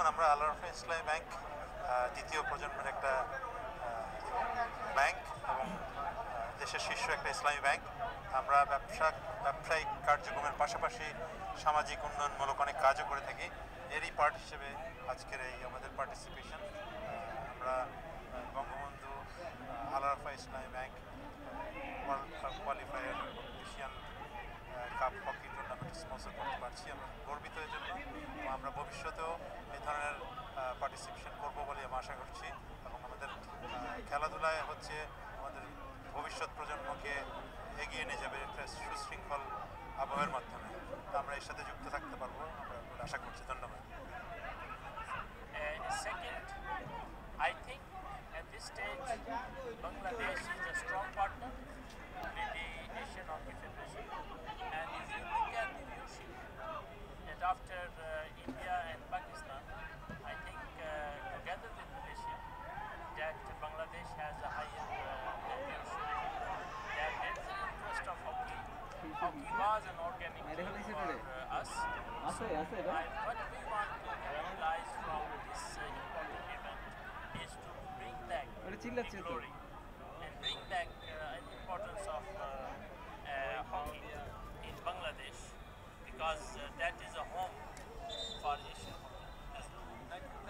দেখুন আমরা আল-রাফা ইসলামী ব্যাংক দ্বিতীয় প্রজন্মের একটা ব্যাংক এবং দেশের শীর্ষ একটা ইসলামী ব্যাংক। আমরা ব্যবসায়িক কার্যক্রমের পাশাপাশি সামাজিক উন্নয়নমূলক অনেক কাজও করে থাকি। এরই পার্ট হিসেবে আজকের এই আমাদের পার্টিসিপেশন। আমরা Bangabandhu Al-Arafah Islami bank World Cup qualifier Asian Cup hockey tournament sponsor করতে পারছি। আমরা গর্বিত এর জন্য। আমরা ভবিষ্যতেও এই ধরনের পার্টিসিপেশন করব বলে আমি আশা করছি এবং আমাদের খেলাধুলায় হচ্ছে আমাদের ভবিষ্যৎ প্রজন্মকে এগিয়ে নিয়ে যাবে একটা সুশৃঙ্খল আবহাওয়ার মাধ্যমে। আমরা এর সাথে যুক্ত থাকতে পারবো আমরা আশা করছি। ধন্যবাদ। Second, I think at this stage Bangladesh is a strong partner with the Asian Hockey Federation, and if you look at the viewership, that after India and Pakistan, I think together with Malaysia, that Bangladesh has a higher viewership. That there is an interest of hockey. Hockey was an organic thing for us. So, what we want to capitalize from this important event is to bring back the glory and bring back an importance of hockey in Bangladesh, because that is a home for Asian hockey. Thank you.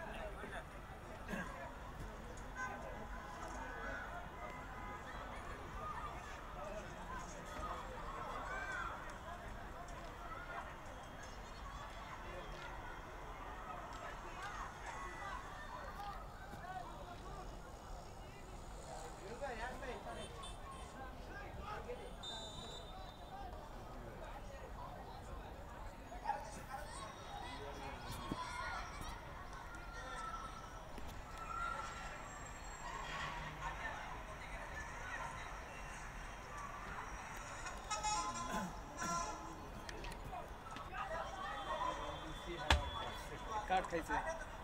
কাট খাইছে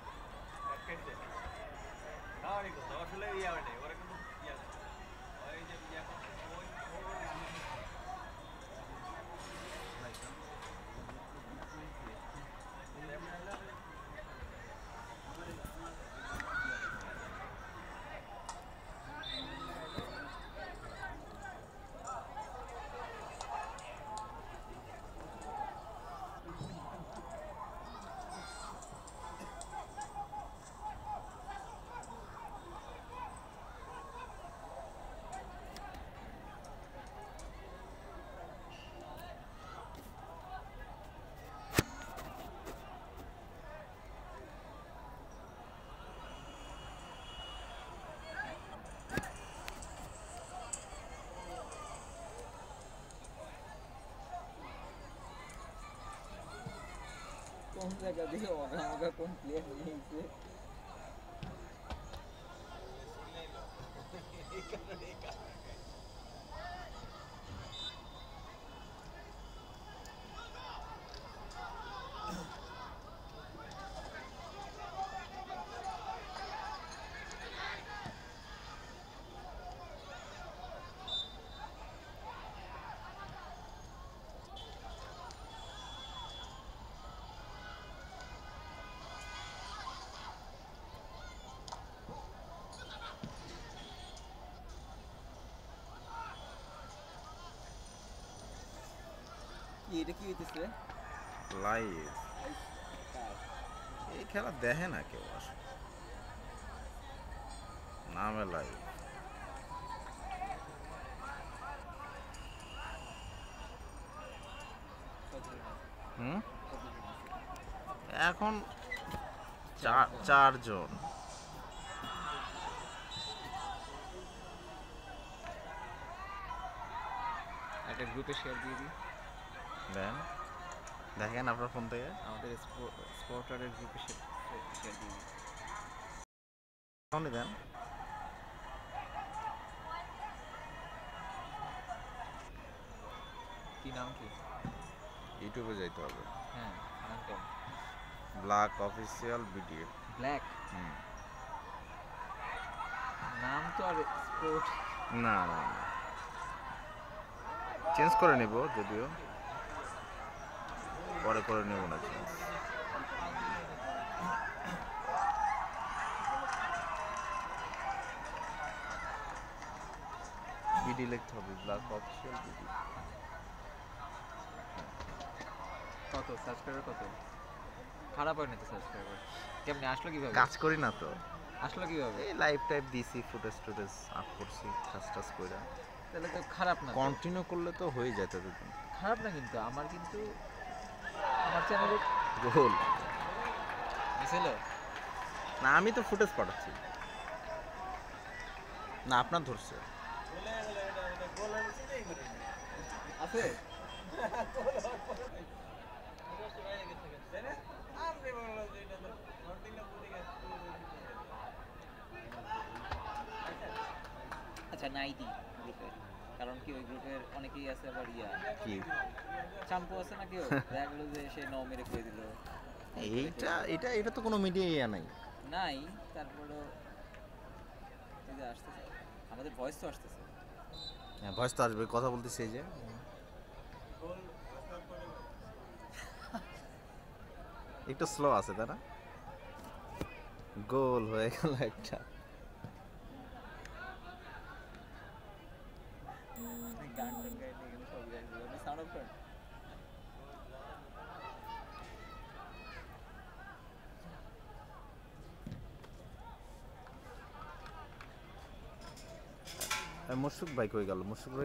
তাহলে তো আসলে ইয়া মানে ওরা কিন্তু ইয়া ওই যে ইয়া ওই কোন জায়গা দিয়ে আমাকে কোন প্লেয়ার নিয়েছে এটা কি হইতেছে লাইভ এই খেলা দেখে না কেউ নামে লাইভ এখন 4 জন একটা গ্রুপে শেয়ার দিয়ে দিই দেন দেখেন আপনার ফোন থেকে আমাদের স্পোর্টারের গ্রুপে শেয়ার দিয়ে দিই ফোন দেন কি নাম কি ইউটিউবে যাইতে হবে হ্যাঁ নাম কেমন ব্ল্যাক অফিসিয়াল ভিডিও ব্ল্যাক নাম তো আর স্পোর্ট না চেঞ্জ করে নেব যদিও পরে করে নেব না চেঞ্জ ডিলেক্ট হবে ব্ল্যাক অফিসিয়াল বিডি। কত সাবস্ক্রাইবার কত? খারাপ হয় না তো সাবস্ক্রাইবার? কেমনে আসলো কিভাবে? কাজ করি না তো, আসলো কিভাবে? এই লাইভ টাইপ দিছি, ফুটেজ টুটেজ আপ করছি কাজ টাজ কইরা। তাহলে তো খারাপ না। কন্টিনিউ করলে তো হয়ে যেত দুদিন। খারাপ না কিন্তু আমার চ্যানেলে গোল মিছিল না, আমি তো ফুটেজ পাঠাচ্ছি না, আপনার ধরছে আছে। আচ্ছা নাই দি গ্রুপে, কারণ কি ওই গ্রুপের অনেকেই আছে আবার কি চাম্পু আছে না কেউ, দেখা গেলো যে সে ন মেরে করে দিল। এটা তো কোনো মিডিয়া নাই। নাই, তারপরেও এই যে আসতেছে আমাদের ভয়েস তো আসতেছে। হ্যাঁ ভয়েস তো আসবে, কথা বলতেছি এই যে একটু স্লো আছে তারা। গোল হয়ে গেল একটা। গান টান গাইতে এখানে সব গাইতে সাউন্ড অফ করেন। মুশফিক ভাই কই গেল?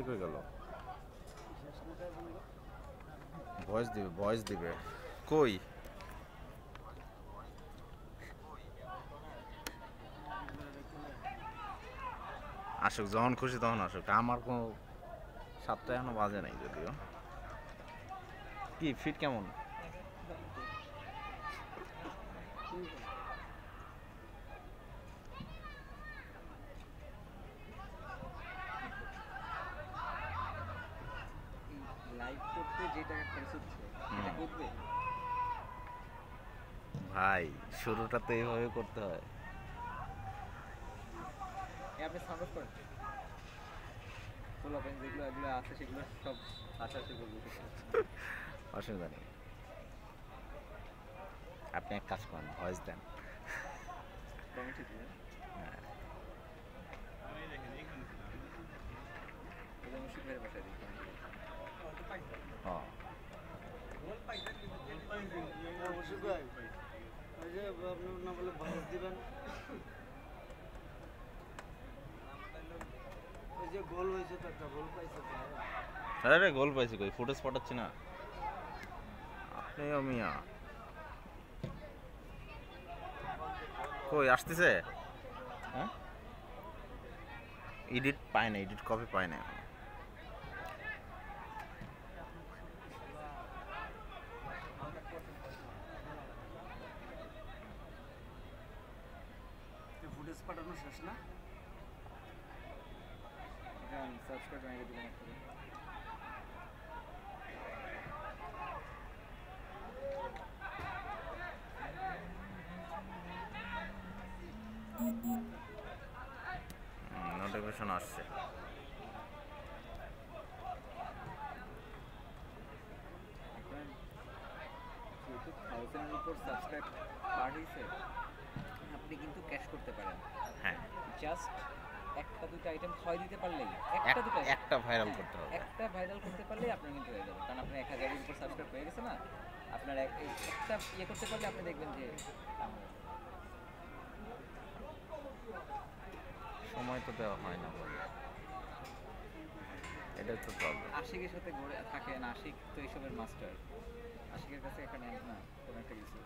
ভয়েস দিবে কই? আসুক, যখন খুশি তখন আসুক, আমার কোনো 7টা এখনো বাজে নাই যদিও। কি ফিট কেমন? লাইভ করতে যে টাকা খরচ হচ্ছে সেটা করবে ভাই, শুরুটা তো এইভাবে করতে হয়। আপনি সাউন্ড অফ করেন। পোলাপেন যেগুলো এগুলো আছে সেগুলো সব আশা করবো। অসুবিধা নেই, আপনি এক কাজ করেন, ভয়েস দেন। ঠিক না? মুশিক ভাইয়ের বাসায় দিই। আরে গোল পাইছি কই? ফুটেজ পাঠাচ্ছি না আপনি মিয়া। কই আসতেছে? হ্যাঁ এডিট পায় না, এডিট কপি পায় না। ফুটেজ পাঠানো শেষ না? সাবস্ক্রাইব করে দিবেন একটা। নোটিফিকেশন আসছে। সাবস্ক্রাইব বাড়িয়েছে, আপনি কিন্তু ক্যাশ করতে পারেন। হ্যাঁ জাস্ট একটা দুটো আইটেম খাওয়াই দিতে পারলেই, একটা ভাইরাল করতে হবে, একটা ভাইরাল করতে পারলেই আপনার কিন্তু হয়ে যাবে। কারণ আপনার 1000-এর উপর সাবস্ক্রাইব হয়ে গেছে না, আপনার একটা ইয়ে করতে পারলে আপনি দেখবেন যে সময় তো দেওয়া হয় না, এটাই তো প্রবলেম। আশিকের সাথে ঘুরে থাকেন, আশিক তো এইসবের মাস্টার। আশিকের কাছে একটা নেন না কোনো একটা কিছু,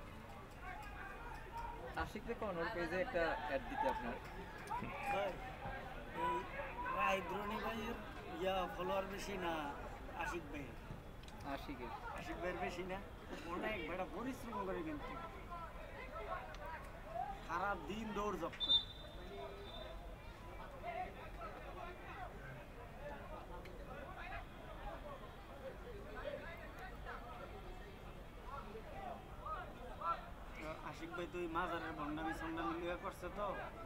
আশিককে কোন ওর পেজে একটা অ্যাড দিতে আপনার। রায়দ্রোণী ভাইয়ের ফলোয়ার বেশি না আশিক ভাইয়ের? আশিক ভাইয়ের বেশি না? অনেক বেটা পরিশ্রম করে, কিন্তু সারা দিন দৌড় জব করে। আশিক ভাই তো ওই মাজারের ভণ্ডামি সন্ডামি লিয়া করছে, তো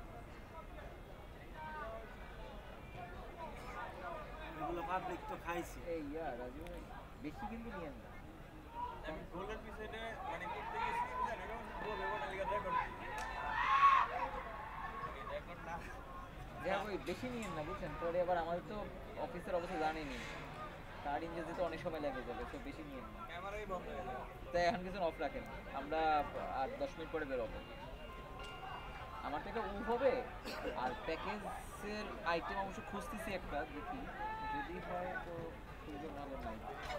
এগুলো পাবলিক তো খাইছে। এই রাজু বেশি কিন্তু নিয়েন না। আমি গোলের পিছনে মানে করতে গেছি, বুঝলেন, এটা গোল এবং রেকর্ড না। যা ওই ওই বেশি নিয়েন না বুঝছেন, পরে আবার আমাদের তো অফিসের অবস্থা জানেনি, কার্ড ইনজেস দিতে অনেক সময় লেগে যাবে, তো বেশি নিয়েন না। ক্যামেরাই বন্ধ হয়ে যাবে, তাই এখন কিছু অফ রাখেন, আমরা আর 10 মিনিট পরে বেরোবো। আমার থেকে হবে আর প্যাকেজের আইটেম অবশ্য খুঁজতেছি একটা, দেখি যদি হয় তো খুঁজে ভালো নাই।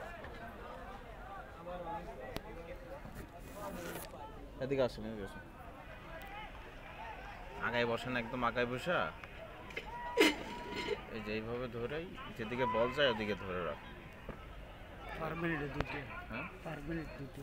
এদিকে আসেন, এদিকে আসেন, আগায় বসেন, একদম আগায় বসা এই যে এইভাবে ধরেই যেদিকে বল যায় ওদিকে ধরে রাখ। পার মিনিটে দুটো। হ্যাঁ, পার মিনিট দুটো।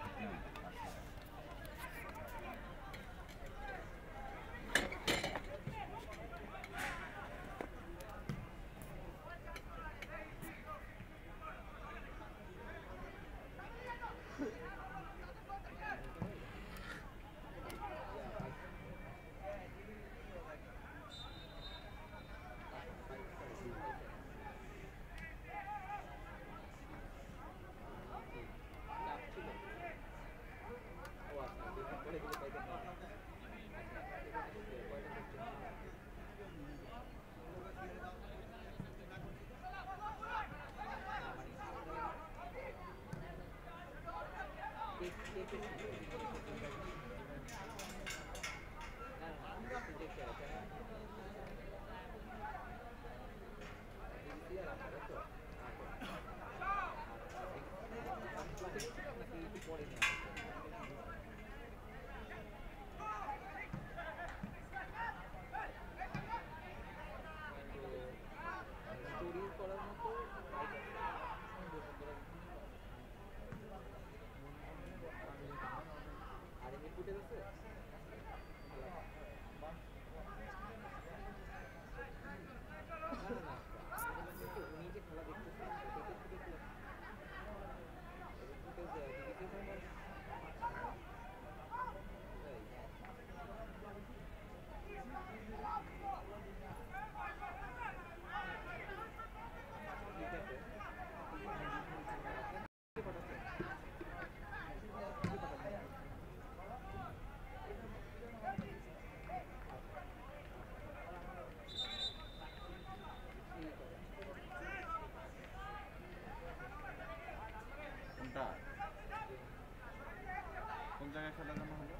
কোন জায়গায় খেলা জানা হলো?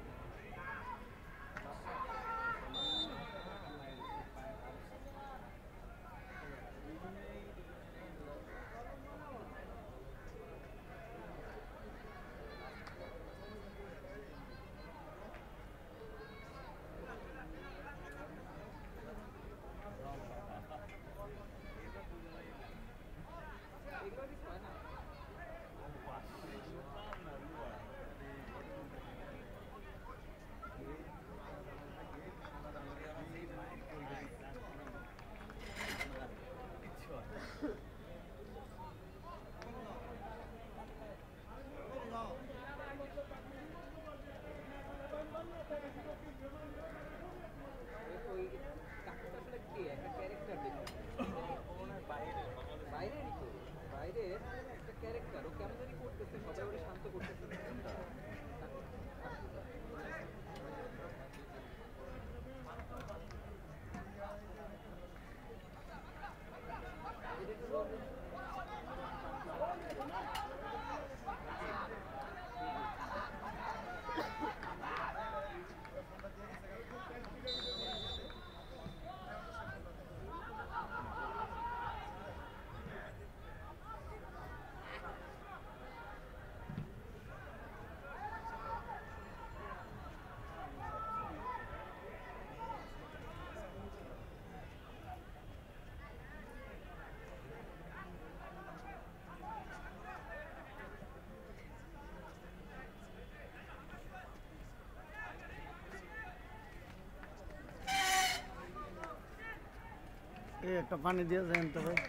একটা পানি দিয়ে যান তো ভাই,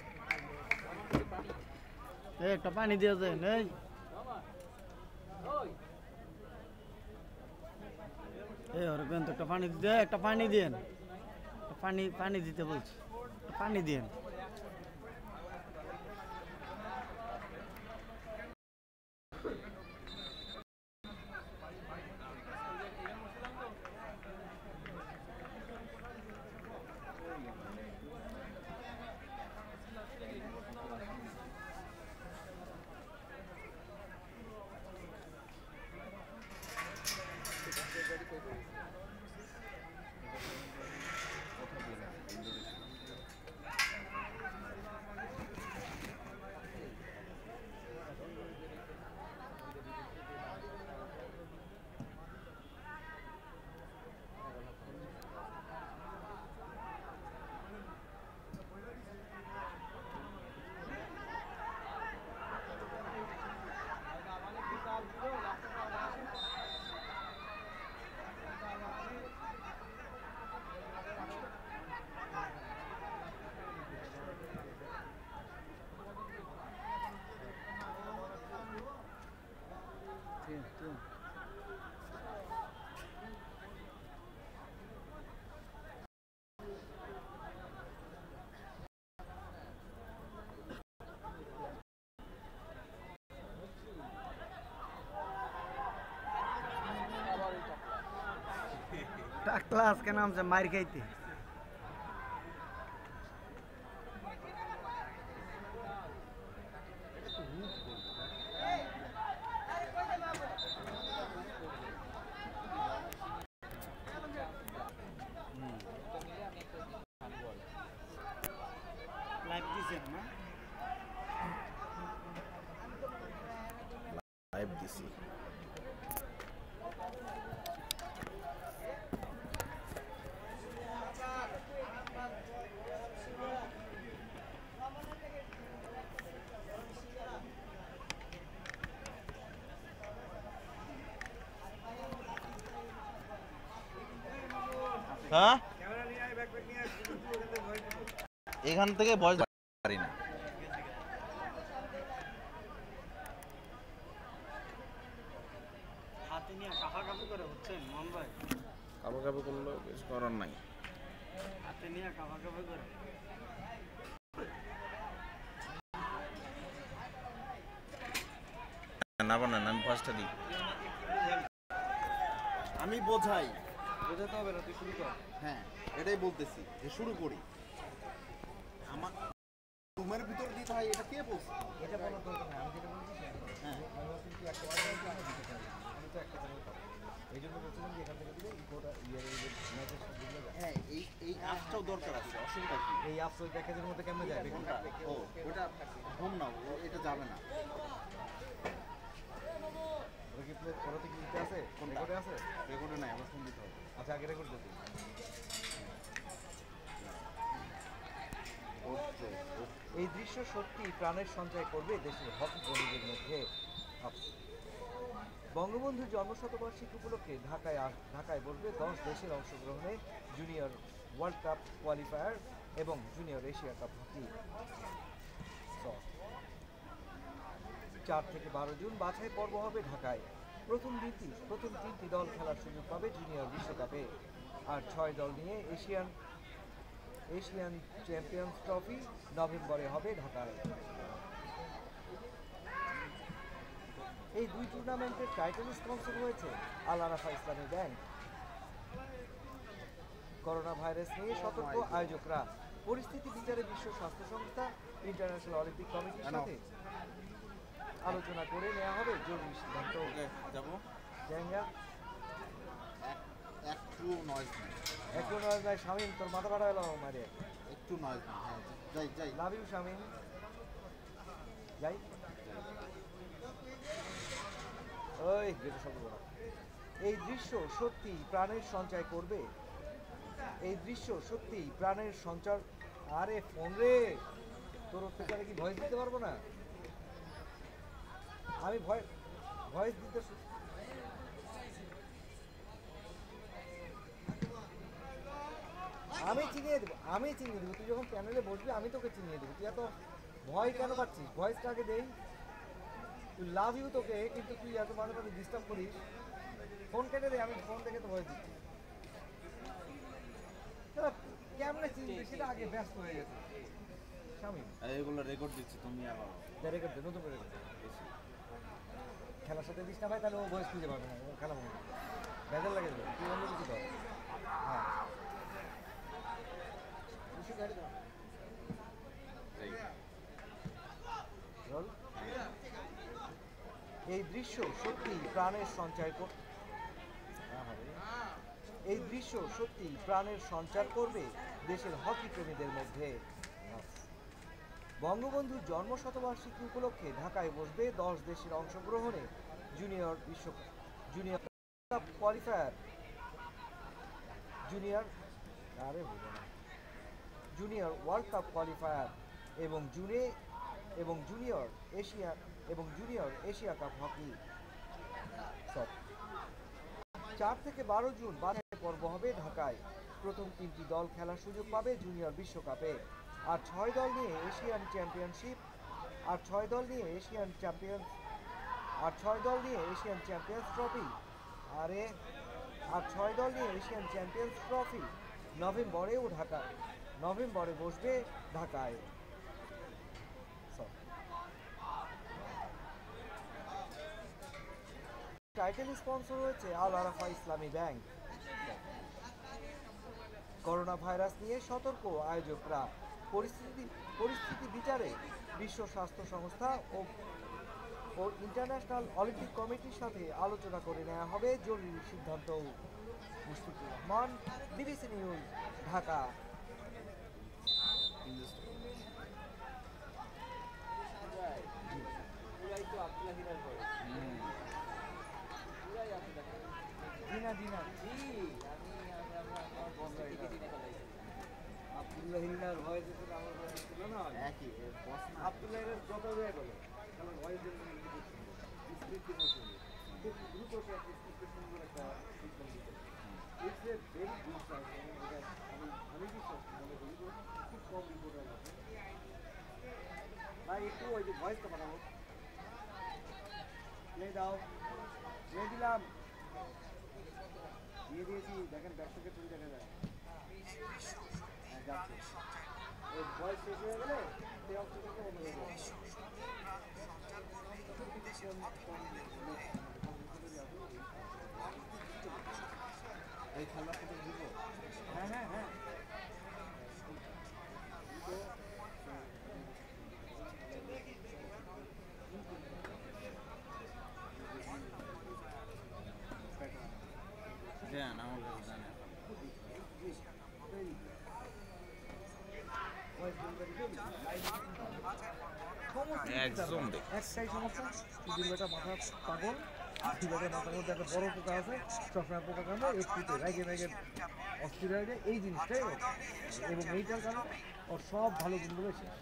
একটা পানি দিয়ে যান। এই ওরকম তো একটা পানি দিয়ে, একটা পানি দিন, পানি পানি দিতে বলছি, পানি দিন। টাকলা আজকে নামছে মার খাইতে। লাইভ দিছেন না? লাইভ দিছি। হ্যাঁ এখান থেকে ভয়েস পারি না। হাতে নিয়ে কাফাকাফি করে হচ্ছেন মোহন ভাই? কাবাকাবি করলেও কিছু করার নাই। হাতে নিয়ে কাফাকাফি করে না বানান, আমি ফার্স্টটা দিই। আমি বোঝাই, বোঝাতে হবে না, তুই শুরু কর। হ্যাঁ এটাই বলতেছি যে শুরু করি। আমার রুমের ভিতর দিতে হয়, এটা কে বলছে? এটা বলার দরকার নেই, আমি যেটা বলছি সেটা বল। হ্যাঁ আমি বলছি কি একটা চ্যানেল আমি দিতে চাই, আমি তো একটা চ্যানেল পাবো, এই জন্য বলছিলাম যে এখান থেকে দিলে ইকোটা ইয়ার এই ম্যাচের সবগুলো যায়। হ্যাঁ এই অ্যাপটাও দরকার আছে, অসুবিধা কি? এই অ্যাপস ওই প্যাকেজের মধ্যে কেমনে যায়? কোনটা? ও ওটা হোম না, এটা যাবে না। ওটা কি প্লে করাতে কি দিতে আছে? রেকর্ডে আছে? রেকর্ডে নাই, আবার ফোন দিতে হবে। আচ্ছা আগে রেকর্ড করতে। এই দৃশ্য সত্যি প্রাণের সঞ্চয় করবে দেশের হকি কর্মীদের মধ্যে। বঙ্গবন্ধুর জন্মশতবার্ষিকী উপলক্ষে ঢাকায় বসবে 10 দেশের অংশগ্রহণে জুনিয়র ওয়ার্ল্ড কাপ কোয়ালিফায়ার এবং জুনিয়র এশিয়া কাপ হকি। 4 থেকে 12 জুন বাছাই পর্ব হবে ঢাকায়। প্রথম 3টি দল খেলার সুযোগ পাবে জুনিয়র বিশ্বকাপে। আর 6 দল নিয়ে এশিয়ান চ্যাম্পিয়ন্স ট্রফি নভেম্বরে হবে ঢাকায়। এই দুই টুর্নামেন্টের টাইটেল স্পন্সর হয়েছে আল আরাফা ইসলামী ব্যাংক। করোনা ভাইরাস নিয়ে সতর্ক আয়োজকরা। পরিস্থিতি বিচারে বিশ্ব স্বাস্থ্য সংস্থা, ইন্টারন্যাশনাল অলিম্পিক কমিটির সাথে আলোচনা করে নেওয়া হবে জরুরি সিদ্ধান্ত। যাবো জাঙ্গা একটু নয়েজ নেই, একটু নয় ভাই শামিম, তোর মাথা ফাটা গেল মারে। একটু নয়েজ নেই। হ্যাঁ যাই যাই। লাভ ইউ শামিম, যাই। ওই যেটা শব্দ বলা। এই দৃশ্য সত্যি প্রাণের সঞ্চয় করবে। এই দৃশ্য সত্যি প্রাণের সঞ্চার। আরে ফোন রে, তোর অত্যাচারে কি ভয়েস দিতে পারবো না? আমি ভয়েস দিতে আমি চিনিয়ে দেবো, তুই যখন প্যানেলে বসবি আমি তোকে চিনিয়ে দেবো। তুই এত ভয় কেন পাচ্ছিস? ভয়েসটা আগে দেই। তুই লাভ ইউ তোকে, কিন্তু তুই এত মাঝে মাঝে ডিস্টার্ব করিস। ফোন কেটে দে, আমি ফোন থেকে তো ভয়েস দিচ্ছি। কেমনে চিনবি সেটা আগে ব্যস্ত হয়ে গেছে শামিম। এগুলো রেকর্ড দিচ্ছি, তুমি আবার রেকর্ড দে, নতুন করে রেকর্ড দে। খেলার সাথে দিস না ভাই, তাহলে ও ভয়েস খুঁজে পাবে না, ও খেলা মনে ভেজাল লাগে যাবে। তুই অন্য কিছু কর। হ্যাঁ চল। এই দৃশ্য সত্যি প্রাণের সঞ্চয় এই দৃশ্য সত্যি প্রাণের সঞ্চার করবে দেশের হকি প্রেমীদের মধ্যে। বঙ্গবন্ধুর জন্মশতবার্ষিকী উপলক্ষে ঢাকায় বসবে 10 দেশের অংশগ্রহণে junior cup qualifier junior World Cup qualifier এবং জুনিয়র এশিয়া কাপ হকি। 4 থেকে 12 জুন বাছাই পর্ব হবে ঢাকায়। প্রথম 3টি দল খেলার সুযোগ পাবে জুনিয়র বিশ্বকাপে। আর 6 দল নিয়ে এশিয়ান চ্যাম্পিয়ন্স ট্রফি। নভেম্বরে বসবে ঢাকায়। টাইটেল স্পন্সর হয়েছে আল আরাফা ইসলামী ব্যাংক। করোনা ভাইরাস নিয়ে সতর্ক আয়োজকরা। পরিস্থিতি বিচারে বিশ্ব স্বাস্থ্য সংস্থা ও ইন্টারন্যাশনাল অলিম্পিক কমিটির সাথে আলোচনা করে নেওয়া হবে জরুরি সিদ্ধান্ত। Mushfiqur Rahman, BBC news, Dhaka. আব্দুল্লাহিনার ভয়েস আমার ভয়েস ছিল না একই আব্দুল্লাহিনের যত জায়গা গেল আমার ভয়েস জন্য স্ক্রিপ্ট মতো খুব দ্রুত একটা সুন্দর একটা সিস্টেম দিতে it's a very good sign. আমি বিশ্বাস মনে করি খুব কম রিপোর্টার আছে ভাই একটু ওই যে ভয়েসটা বানাবো প্লে দাও প্লে দিলাম দিয়ে দিয়েছি দেখেন ব্যাক থেকে তুলে দেখা যায় হ্যাঁ যাচ্ছে ওই ভয়েস শেষ হয়ে গেলে সেই অপশনটা বন্ধ হয়ে যাবে। এই খেলার সাথে দিব হ্যাঁ হ্যাঁ হ্যাঁ একটাই সমস্যা দিলটা মাথা পাগল দিলটা মাথার মধ্যে একটা বড় পোকা আছে সবসময় পোকা কামড়ে একটুতে রেগে রেগে অস্থির হয়ে যায় এই জিনিসটাই এবং এইটার কারণে ওর সব ভালো গুণগুলো শেষ।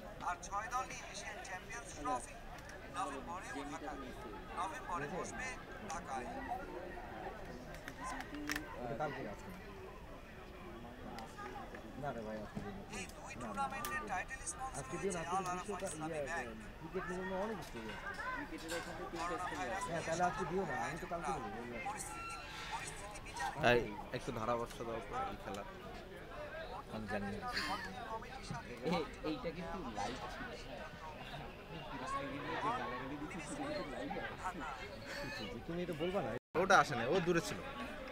কালকে আছে না রে ভাই আজকে দিন আজকে দিন ক্রিকেট নিয়ে অনেক কিছু হ্যাঁ তাহলে আজকে দিও না আমি তো কালকে দেবো একটু ধারাবর্ষ দাও এই খেলা আমি জানি না এইটা কিন্তু লাইভ তুমি এটা বলবা না ওটা আসে না ও দূরে ছিল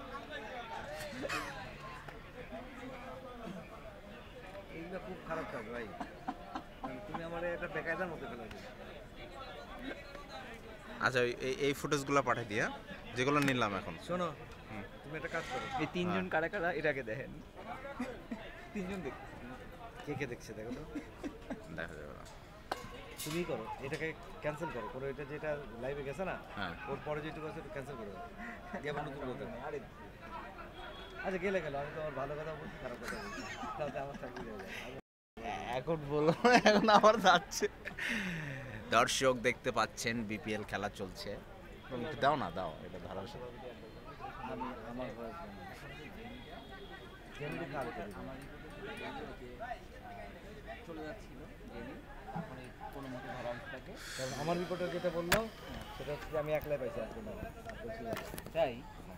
এইগুলো খুব খারাপ কাজ ভাই তুমি আমার একটা বেকায়দার মতো ফেলা দিলে। আচ্ছা এই ফুটেজগুলো পাঠিয়ে দিয়া যেগুলো নিলাম এখন শোনো তুমি একটা কাজ করো এই তিনজন কারা কারা এটাকে দেখেন তিনজন দেখ কে কে দেখছে দেখো তো দেখা যাবে না তুমি করো এটাকে ক্যান্সেল করো করে এটা যেটা লাইভে গেছে না হ্যাঁ ওর পরে যেটুকু আছে একটু ক্যান্সেল করে দাও যেমন নতুন বলতে আরে আচ্ছা গেলে গেল আমি তো আমার ভালো কথা বলছি খারাপ কথা বলছি তাহলে আমার চাকরি হয়ে যাবে এখন বলো এখন আবার যাচ্ছে দর্শক দেখতে পাচ্ছেন বিপিএল খেলা চলছে দাও না দাও এটা ধারা আমি আমার ভয়েস চলে যাচ্ছিল জেনি তারপরে কোনো মতো ধরা থাকে কারণ আমার রিপোর্টার যেটা বললো সেটা হচ্ছে আমি একলাই পাইছি আজকে না তাই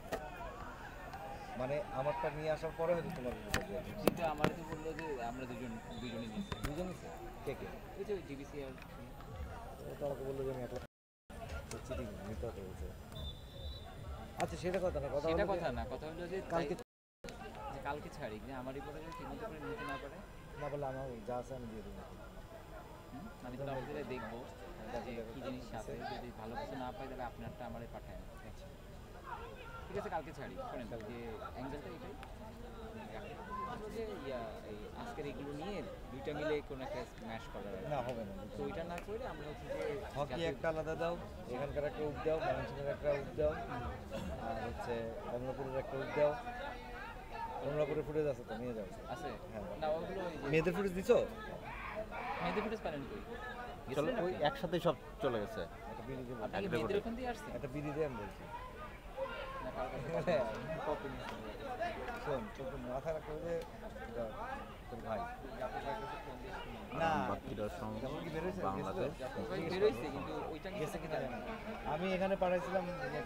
মানে আমারটা নিয়ে আসার পরে হয়তো তোমার কিন্তু আমার তো বললো যে আমরা দুজনই নিচ্ছি দুজনই কে কে ওই যে ডিবিসি আর তো আমাকে বললো যে আমি একলা চিটিং নিতে হতে বলছে আচ্ছা সেটা কথা না কথা হলো যে কালকে ছাড়ি যে আমার রিপোর্টে যদি ঠিকমতো করে নিতে না পারে না বলে আমার যা আছে আমি দিয়ে দেবো আমি তো আপনাদের দেখবো যে কী জিনিস আছে যদি ভালো কিছু না পাই তাহলে আপনারটা আমারে পাঠায় ঠিক আছে কালকে ছাড়ি শোনেন যে অ্যাঙ্গেলটা এটাই যে এই আজকের এগুলো নিয়ে দুইটা মিলে কোনো একটা ম্যাশ করার না হবে না তো ওইটা না করে আমরা হচ্ছে যে হকি একটা আলাদা দাও এখানকার একটা উপ দাও ময়মনসিংহের একটা উপ দাও আর হচ্ছে কমলাপুরের একটা উপ দাও কমলাপুরের ফুটেজ আছে তো নিয়ে যাও আছে হ্যাঁ না ওগুলো মেয়েদের ফুটেজ দিছো মেয়েদের ফুটেজ পারেন কই চলো ওই একসাথেই সব চলে গেছে একটা বিড়ি দিয়ে আপনি মেয়েদের ওখান দিয়ে আসছেন একটা বিড়ি দিয়ে আমি বলছি না কার কাছে কপি নিয়ে শোন তোর মাথা রাখতে হবে যে তোর ভাই না যেমন কি বেরোয়েছে বাংলাদেশ বেরোইছে কিন্তু ওইটা গেছে কিনা জানি না। আমি এখানে পাঠাইছিলাম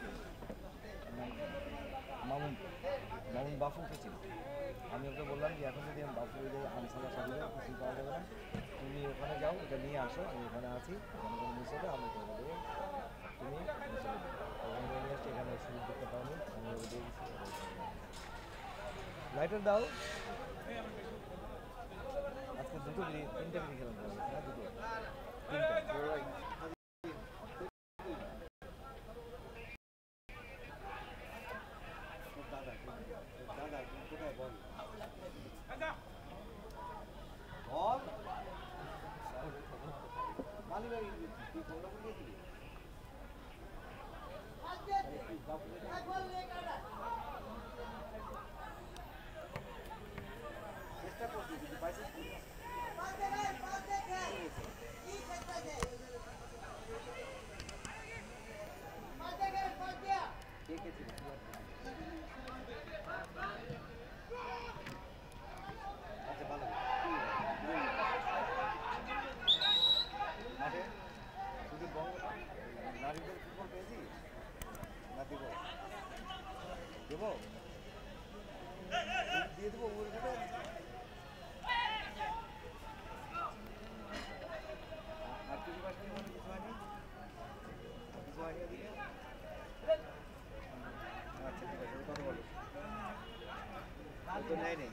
মামুন বাফুকে ছিল আমি ওকে বললাম যে এখন যদি আমি বাফু যে আনসালা সাজিয়ে কিছু পাওয়া যাবে না তুমি ওখানে যাও এটা নিয়ে আসো আমি ওখানে আছি ওখানে কোনো মিস হবে আমি তোমাকে দেবো তুমি মিশে দেবো ওখানে নিয়ে আসছি এখানে সুযোগ করতে পারিনি আমি ওকে দিয়ে দিচ্ছি লাইটার দাও আজকে তিনটা মিনিট খেলা দুটো তিনটা দাদা কোথায় বল বল মালিবাড়ি তুই ফোনটা বলিয়েছিলি চেষ্টা করছি কিন্তু বাইসেস আচ্ছা ভালো মাঠে শুধু নারীদের ফুটবল পেয়েছিস না দেবো দেবো দিয়ে দেবো আর কিছু বাকি কিছু হয়নি কিছু হয়নি ওদিকে আচ্ছা ঠিক আছে কথা বলো তো নেই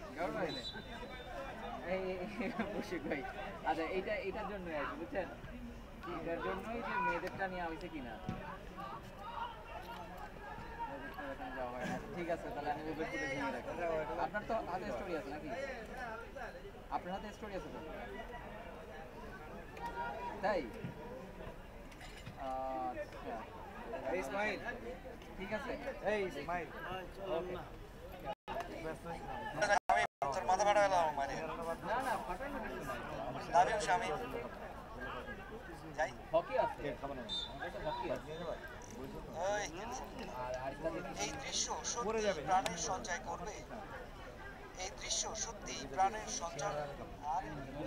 এই মুশিক ভাই আচ্ছা এইটার জন্যই আর কি বুঝছেন এটার জন্যই যে মেয়েদেরটা নিয়ে হয়েছে কিনা যাওয়া হয় না ঠিক আছে তাহলে আমি ওয়েবসাইট খুলে জেনে রাখি আপনার তো হাতে স্টোরি আছে নাকি আপনার হাতে স্টোরি আছে তো তাই আচ্ছা এই ইসমাইল ঠিক আছে এই ইসমাইল ওকে তোর মাথা ফাটা গেল মানে না না ফাটানো কিছু নাই দাবি স্বামী যাই হকি আছে খাবার না এটা হকি আছে ওই আর আরেকটা জিনিস এই দৃশ্য সত্যি প্রাণের সঞ্চয় করবে এই দৃশ্য সত্যি প্রাণের সঞ্চার আর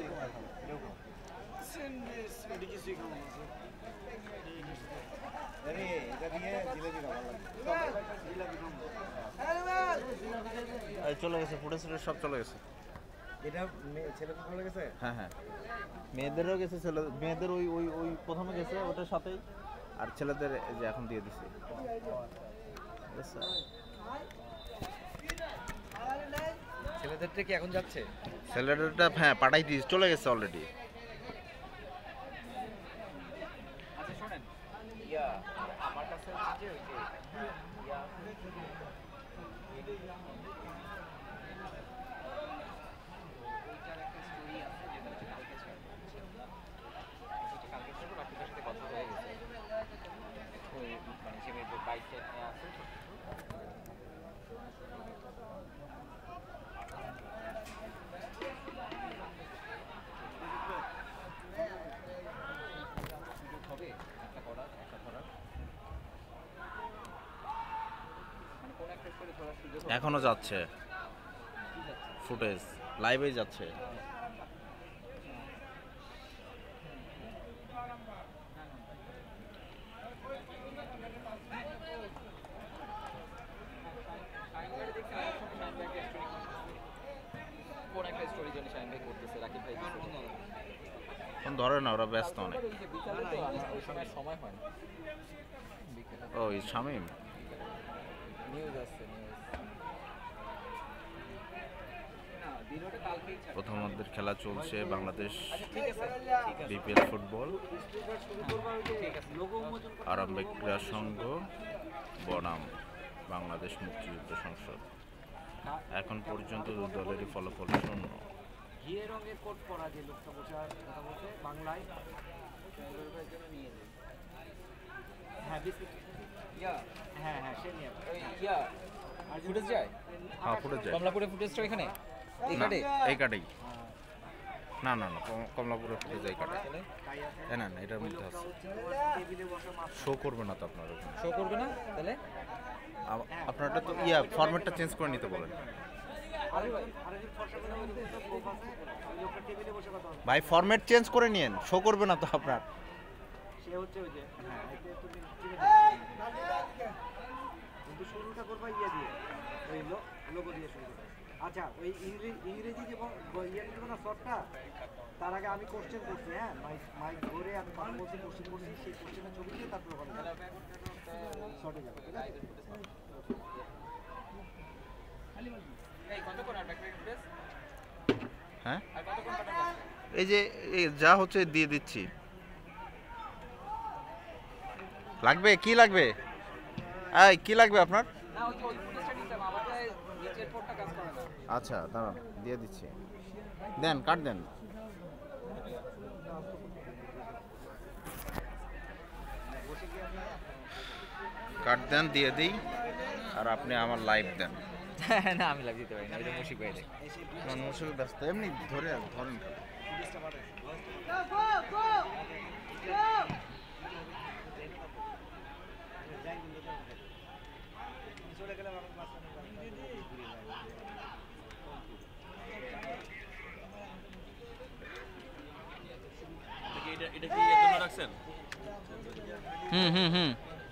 আরে এটা দিয়ে জিলেবি খাওয়া লাগবে চলে গেছে ফুটেজ সব চলে গেছে এটা ছেলেকে ভালো লেগেছে হ্যাঁ হ্যাঁ মেয়েদেরও গেছে ছেলে মেয়েদের ওই ওই ওই প্রথমে গেছে ওটার সাথেই আর ছেলেদের এই যে এখন দিয়ে দিছে ছেলেদেরটা কি এখন যাচ্ছে ছেলেদেরটা হ্যাঁ পাঠাই দিয়েছে চলে গেছে অলরেডি আচ্ছা শুনেন ইয়া আমার কাছে হচ্ছে যে ওই যে ইয়া ওইটার একটা স্টোরি আছে যেটা হচ্ছে কালকে ছাড়বো ওইটা কালকে ছাড়বো রাকিবের সাথে কথা হয়ে গেছে ওই মানে সে মেয়েদের বাইকটা নিয়ে আসে হবে একটা করার একটা ধরার মানে কোন একটা স্টোরি ধরার সুযোগ হবে? এখনো যাচ্ছে কি যাচ্ছে ফুটেজ লাইভেই যাচ্ছে কোন একটা স্টোরি জন্য শাইন ভাই করতেছে রাকিব ভাই এখন ধরে না ওরা ব্যস্ত অনেক ওই যে বিকালে তো ওই সময় হয় না বিকেলে ওই শামিম নিউজ আসছে নিউজ না দিনটা কালকেই ছাড়বে প্রথমার্ধের খেলা চলছে বাংলাদেশ আচ্ছা ঠিক আছে ঠিক আছে বিপিএল ফুটবল ঠিক আছে লোগো উন্মোচন আরামবাগ ক্রীড়া সংঘ বনাম বাংলাদেশ মুক্তিযুদ্ধ সংসদ এখন পর্যন্ত দু দলেরই ফলাফল শূন্য ঘিয়ে রঙের কোট পরা যে লোকটা বসে কথা বলছে বাংলায় নিয়ে যাই হ্যাঁ বিস্কুট ইয়া হ্যাঁ হ্যাঁ সে নিয়ে ওই ইয়া ফুটেজ যায় হ্যাঁ ফুটেজ যায় কমলাপুরে ফুটেজটা এখানে এই না, কাটে এই কাটেই না না না কমলাপুরের ফুটেজ এই কাটে না না এটার মধ্যে আছে টেবিলে বসে মাছ শো করবে না তো আপনার ওখানে শো করবে না তাহলে আপনারটা তো ইয়া ফরম্যাটটা চেঞ্জ করে নিতে বলেন আরেকজন ফর্সা করে বলতে তো গোপ আছে ওই লোকটা টেবিলে বসে কথা বলছে ভাই ফরম্যাট চেঞ্জ করে নিয়েন শো করবে না তো আপনার সে হচ্ছে ওই যে হ্যাঁ এতে তুমি কিন্তু শুরুটা করবা ইয়ে দিয়ে ওই লোগো দিয়ে শুরু করবে আচ্ছা ওই ইংরেজি যে ইয়ে দিল না শর্টটা তার আগে আমি কোশ্চেন করছি হ্যাঁ মাইক ধরে আমি কথা বলছি কোশ্চেন করছি সেই কোশ্চেনের ছবি দিয়ে তারপর ওখানে শর্টে যাবে ঠিক আছে এই কত কোন আর ব্যাক ফুটেজ হ্যাঁ আর কতক্ষণ পাঠান লাগবে? এই যে এই যা হচ্ছে দিয়ে দিচ্ছি। লাগবে কি লাগবে? এই কি লাগবে আপনার? না ওই যে ওই ফুটেজটা নিতাম, আমারটা নিচের পোর্টটা কাজ করে না। আচ্ছা দাঁড়ান দিয়ে দিচ্ছি। দেন কাট দেন। কাট দেন দিয়ে দিই আর আপনি আমার লাইভ দেন। না আমি লাভ দিতে পারি না, এটা মুশিক ভাই দেয়। মুশকিল ব্যস্ত এমনি ধরে ধরেন। চলে গেলে আমার মাঝখানে ঘুরে যায়। এটা কি এর জন্য রাখছেন? হুম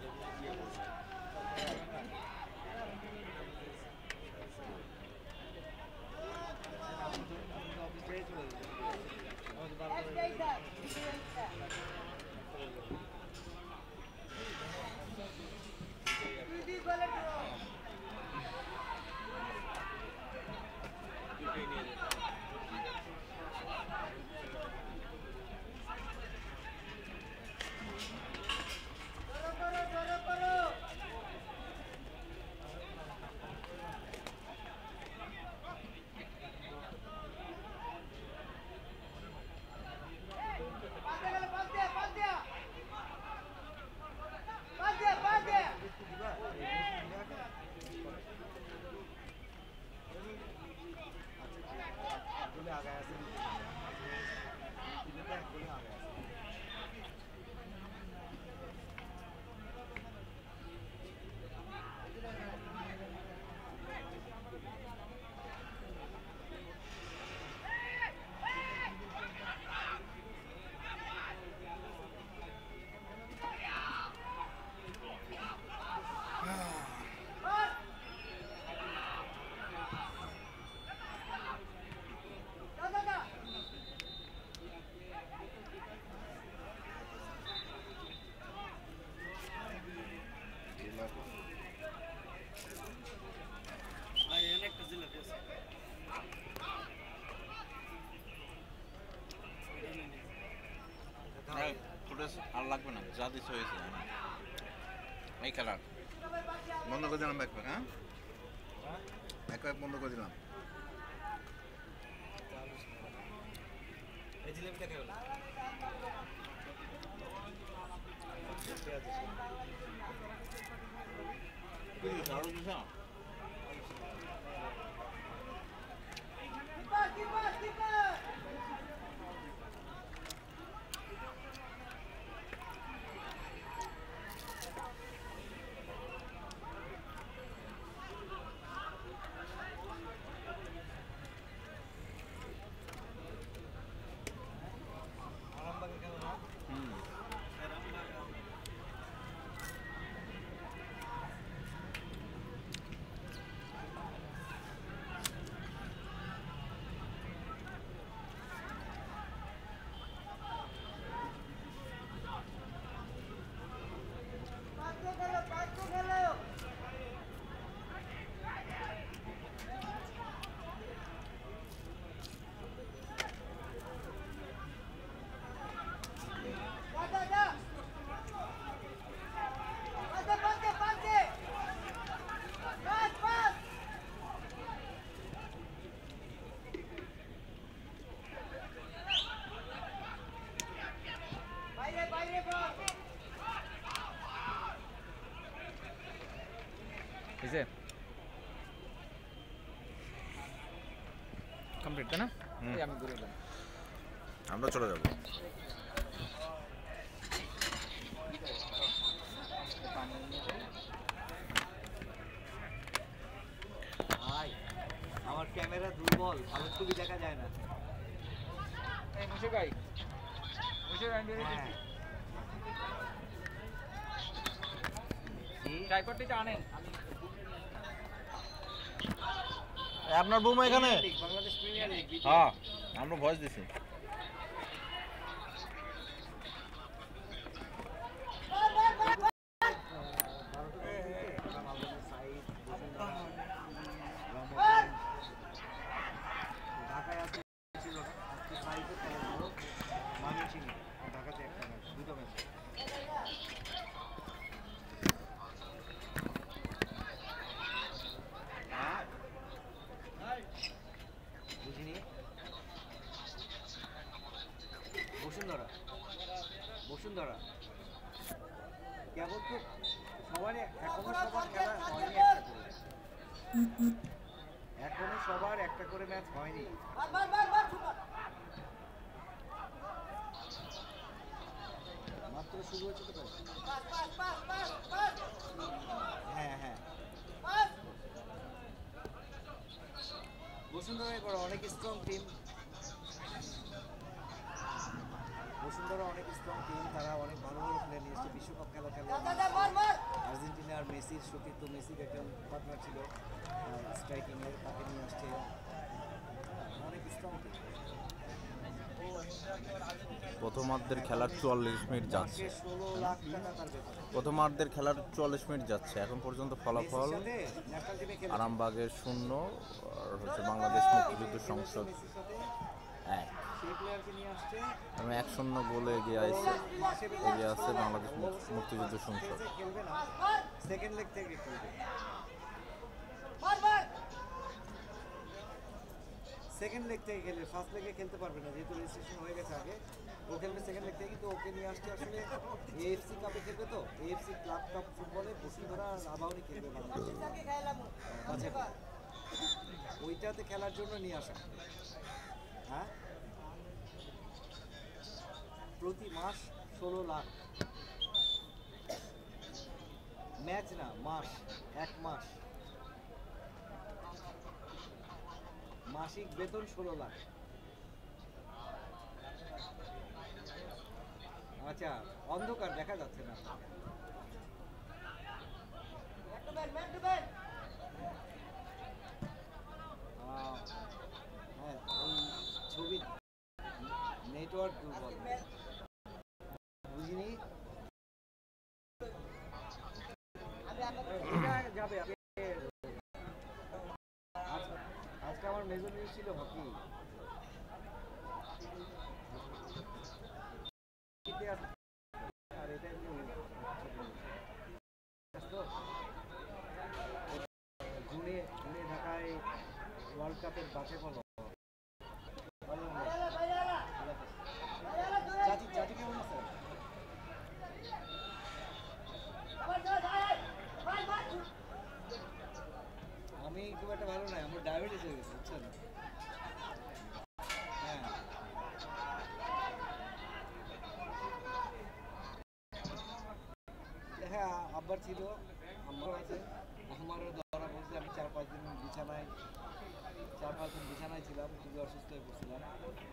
ফুটেজ আর লাগবে না, যা দিচ্ছে হয়েছে। এই কালার বন্ধ করে দিলাম ব্যাকপ্যাক। হ্যাঁ ব্যাকপ্যাক বন্ধ করে দিলাম। এই জিলেবিটা খেয়ে হলো আরো দিছা আরামবাগের খেলা না বুঝছে কমপ্লিট তাই না? এই আমি ঘুরে এলাম। আমরা চলে যাবো। ভাই আমার ক্যামেরা দুর্বল, ভালো ছবি দেখা যায় না। এই মুশিক ভাই, মুশিক ভাই আমি হ্যাঁ। ট্রাইপডটা আনেন। আপনার বৌমা এখানে? বাংলাদেশ প্রিমিয়ার লিগ হ্যাঁ আমরা ভয়েস দিছি। ঢাকায় আছে বসুন্ধরা কেবল তো সবার এখনো সবার খেলা হয়নি একটা করে, এখনো সবার একটা করে ম্যাচ হয়নি। মাত্র শুরু হয়েছে তো। হ্যাঁ হ্যাঁ, বসুন্ধরা এবার অনেক স্ট্রং টিম, বসুন্ধরা অনেক স্ট্রং টিম, তারা অনেক ভালো ভালো প্লেয়ার নিয়ে এসছে, বিশ্বকাপ খেলা খেলে আর্জেন্টিনা আর মেসির সতীর্থ, মেসির একটা পার্টনার ছিল স্ট্রাইকিংয়ের, তাকে নিয়ে আসছে, অনেক স্ট্রং টিম। প্রথমার্ধের খেলার 44 মিনিট যাচ্ছে, 16 লাখ টাকা তার বেতন। প্রথমার্ধের খেলার 44 মিনিট যাচ্ছে, এখন পর্যন্ত ফলাফল আরামবাগের 0 আর হচ্ছে বাংলাদেশ মুক্তিযুদ্ধ সংসদ 1। সেই প্লেয়ারকে নিয়ে আসছে, এবং 1-0 গোলে এগিয়ে আছে বাংলাদেশ মুক্তিযুদ্ধ সংসদ। খেলবে না, সেকেন্ড লেগ থেকে খেলবে, সেকেন্ড লেগ থেকে খেলবে, ফার্স্ট লেগে খেলতে পারবে না যেহেতু রেজিস্ট্রেশন হয়ে গেছে আগে, ও খেলবে সেকেন্ড লেগ থেকে। কিন্তু ওকে নিয়ে আসছে আসলে এএফসি কাপে খেলবে, তো এএফসি ক্লাব কাপ ফুটবলে বসুন্ধরা আর আবাহনী খেলবে বাংলাদেশে, ওইটাতে খেলার জন্য নিয়ে আসা। হ্যাঁ, প্রতি মাস 16 লাখ, ম্যাচ না মাস, 1 মাস, মাসিক বেতন 16 লাখ। আচ্ছা, অন্ধকার দেখা যাচ্ছে না। হ্যাঁ, ওই ছবি নেটওয়ার্ক দুর্বল, বুঝিনি। যাবে আজকে আমার মেজর নিউজ ছিল হকি, আর এটা ঘুরে ঘুরে ঢাকায় ওয়ার্ল্ড কাপের বাছাই পর্ব। চাচি কেমন আছে? আমি খুব একটা ভালো নাই, আমার ডায়াবেটিস হয়ে গেছে বুঝছেন। হ্যাঁ, হ্যাঁ আব্বার ছিল, আমারও আছে, আমারও ধরা পড়ছে। আমি 4-5 দিন বিছানায় ছিলাম, খুবই অসুস্থ হয়ে পড়ছিলাম।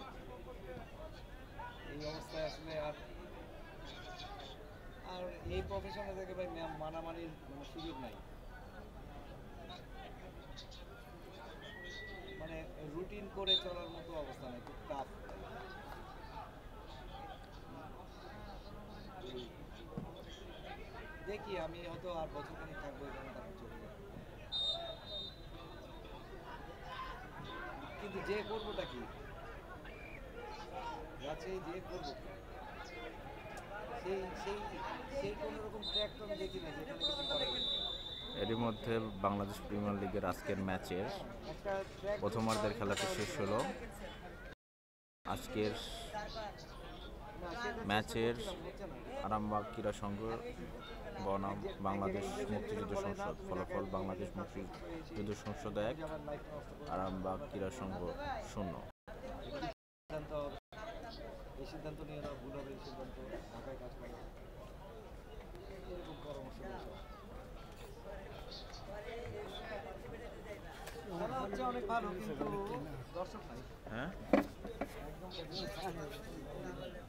এই অবস্থায় আসলে আর এই প্রফেশনে থেকে ভাই মানামানির সুযোগ নাই, মানে রুটিন করে চলার মতো অবস্থা নেই, খুব টাফ। দেখি আমি হয়তো আর বছরখানিক থাকবো এখানে, তারপর চলে যাবো। কিন্তু যে করবোটা কি, রাজশাহী যে করবো সেই কোনো রকম ট্র্যাক তো আমি দেখি না যেখানে কিছু করা যায়। এরই মধ্যে বাংলাদেশ প্রিমিয়ার লিগের আজকের প্রথমার্ধের খেলাটি শেষ হলো। আজকের ম্যাচের আরামবাগ ক্রীড়া সংঘ বনাম বাংলাদেশ মুক্তিযুদ্ধ সংসদ, ফলাফল বাংলাদেশ মুক্তিযুদ্ধ সংসদ 1, আরামবাগ ক্রীড়া সংঘ 0। এই সিদ্ধান্ত নিয়ে নেওয়া ভুল হবে, এই সিদ্ধান্ত ঢাকায় কাজ করে এরকম পরামর্শ হচ্ছে অনেক ভালো, কিন্তু দর্শক নাই। হ্যাঁ, একদম